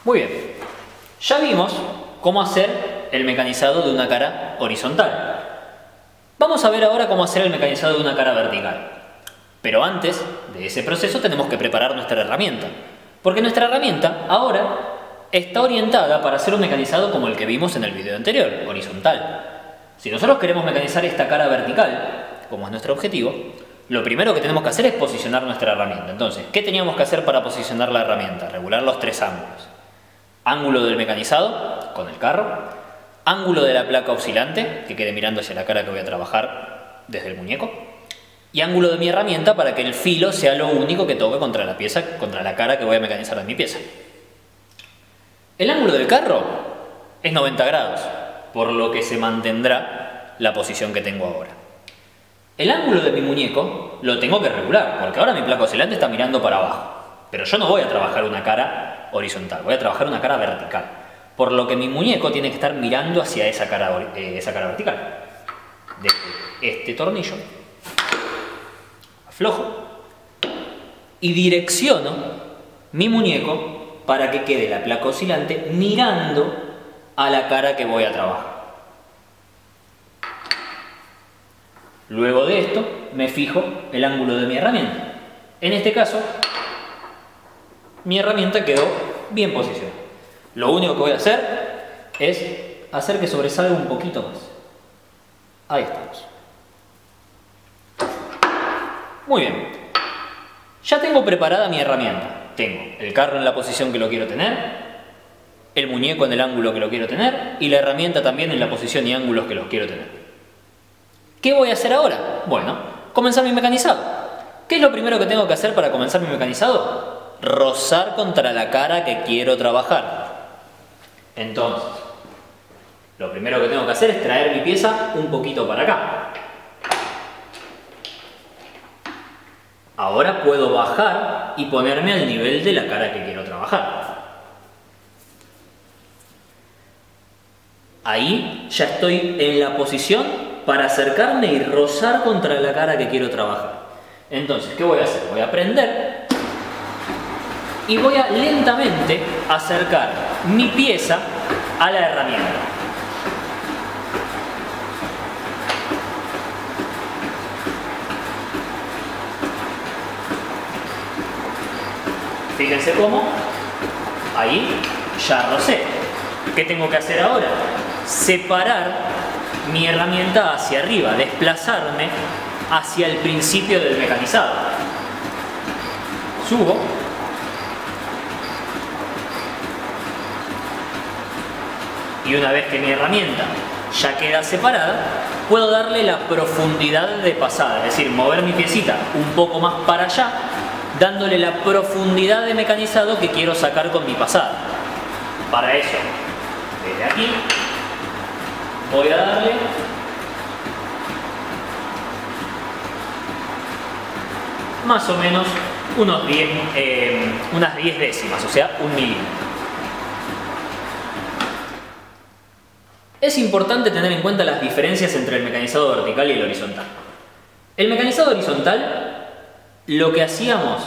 Muy bien, ya vimos cómo hacer el mecanizado de una cara horizontal. Vamos a ver ahora cómo hacer el mecanizado de una cara vertical. Pero antes de ese proceso tenemos que preparar nuestra herramienta. Porque nuestra herramienta ahora está orientada para hacer un mecanizado como el que vimos en el video anterior, horizontal. Si nosotros queremos mecanizar esta cara vertical, como es nuestro objetivo, lo primero que tenemos que hacer es posicionar nuestra herramienta. Entonces, ¿qué teníamos que hacer para posicionar la herramienta? Regular los tres ángulos. Ángulo del mecanizado, con el carro. Ángulo de la placa oscilante, que quede mirando hacia la cara que voy a trabajar desde el muñeco. Y ángulo de mi herramienta para que el filo sea lo único que toque contra la pieza, contra la cara que voy a mecanizar de mi pieza. El ángulo del carro es 90 grados, por lo que se mantendrá la posición que tengo ahora. El ángulo de mi muñeco lo tengo que regular, porque ahora mi placa oscilante está mirando para abajo. Pero yo no voy a trabajar una cara horizontal, voy a trabajar una cara vertical. Por lo que mi muñeco tiene que estar mirando hacia esa cara vertical. Desde este tornillo, aflojo y direcciono mi muñeco para que quede la placa oscilante mirando a la cara que voy a trabajar. Luego de esto me fijo el ángulo de mi herramienta. En este caso, mi herramienta quedó bien posicionada. Lo único que voy a hacer es hacer que sobresalga un poquito más. Ahí estamos. Muy bien. Ya tengo preparada mi herramienta. Tengo el carro en la posición que lo quiero tener, el muñeco en el ángulo que lo quiero tener y la herramienta también en la posición y ángulos que los quiero tener. ¿Qué voy a hacer ahora? Bueno, comenzar mi mecanizado. ¿Qué es lo primero que tengo que hacer para comenzar mi mecanizado? Rozar contra la cara que quiero trabajar. Entonces, lo primero que tengo que hacer es traer mi pieza un poquito para acá. Ahora puedo bajar y ponerme al nivel de la cara que quiero trabajar. Ahí ya estoy en la posición para acercarme y rozar contra la cara que quiero trabajar. Entonces, ¿qué voy a hacer? Voy a prender y voy a lentamente acercar mi pieza a la herramienta. Fíjense cómo, ahí ya rocé. ¿Qué tengo que hacer ahora? Separar mi herramienta hacia arriba, desplazarme hacia el principio del mecanizado. Subo. Y una vez que mi herramienta ya queda separada, puedo darle la profundidad de pasada, es decir, mover mi piecita un poco más para allá, dándole la profundidad de mecanizado que quiero sacar con mi pasada. Para eso, desde aquí, voy a darle más o menos unas 10 décimas, o sea, 1 milímetro. Es importante tener en cuenta las diferencias entre el mecanizado vertical y el horizontal. El mecanizado horizontal, lo que hacíamos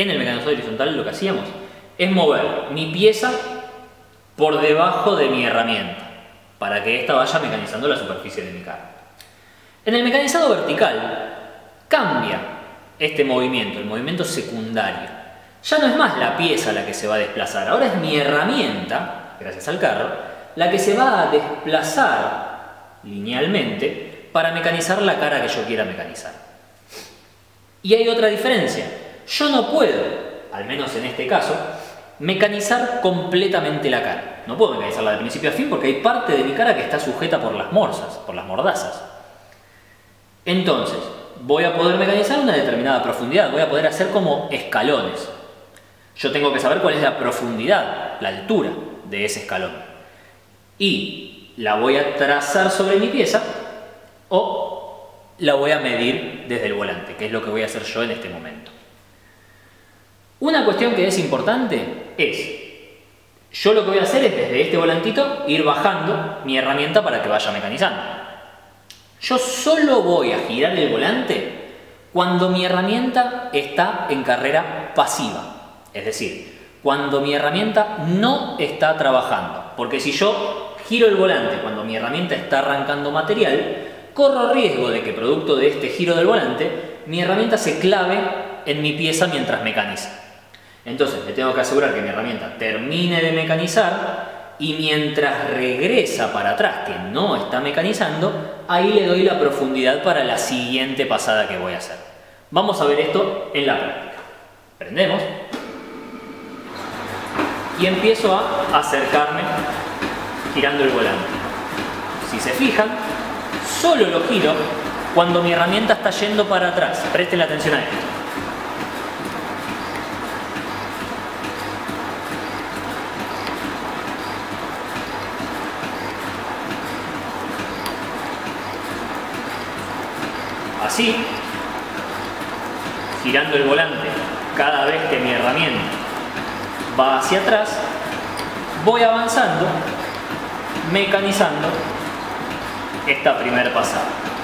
es mover mi pieza por debajo de mi herramienta, para que ésta vaya mecanizando la superficie de mi cara. En el mecanizado vertical cambia este movimiento, el movimiento secundario. Ya no es más la pieza la que se va a desplazar, ahora es mi herramienta, gracias al carro, la que se va a desplazar linealmente para mecanizar la cara que yo quiera mecanizar. Y hay otra diferencia. Yo no puedo, al menos en este caso, mecanizar completamente la cara. No puedo mecanizarla de principio a fin porque hay parte de mi cara que está sujeta por las mordazas. Entonces, voy a poder mecanizar una determinada profundidad, voy a poder hacer como escalones. Yo tengo que saber cuál es la profundidad, la altura de ese escalón. Y la voy a trazar sobre mi pieza o la voy a medir desde el volante, que es lo que voy a hacer yo en este momento. Una cuestión que es importante es, yo lo que voy a hacer es desde este volantito ir bajando mi herramienta para que vaya mecanizando. Yo solo voy a girar el volante cuando mi herramienta está en carrera pasiva. Es decir, cuando mi herramienta no está trabajando. Porque si yo giro el volante cuando mi herramienta está arrancando material, corro riesgo de que producto de este giro del volante, mi herramienta se clave en mi pieza mientras mecaniza. Entonces me tengo que asegurar que mi herramienta termine de mecanizar y mientras regresa para atrás, que no está mecanizando, ahí le doy la profundidad para la siguiente pasada que voy a hacer. Vamos a ver esto en la práctica. Prendemos y empiezo a acercarme girando el volante. Si se fijan, solo lo giro cuando mi herramienta está yendo para atrás. Presten atención a esto. Así, girando el volante cada vez que mi herramienta va hacia atrás, voy avanzando, mecanizando esta primera pasada.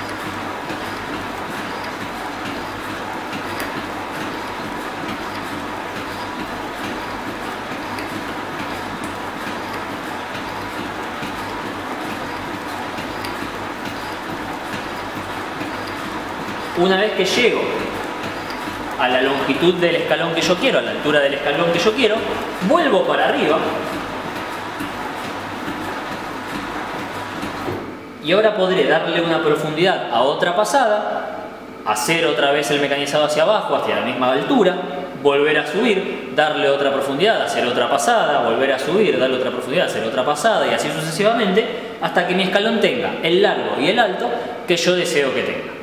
Una vez que llego a la longitud del escalón que yo quiero, a la altura del escalón que yo quiero, vuelvo para arriba y ahora podré darle una profundidad a otra pasada, hacer otra vez el mecanizado hacia abajo, hacia la misma altura, volver a subir, darle otra profundidad, hacer otra pasada, volver a subir, darle otra profundidad, hacer otra pasada y así sucesivamente hasta que mi escalón tenga el largo y el alto que yo deseo que tenga.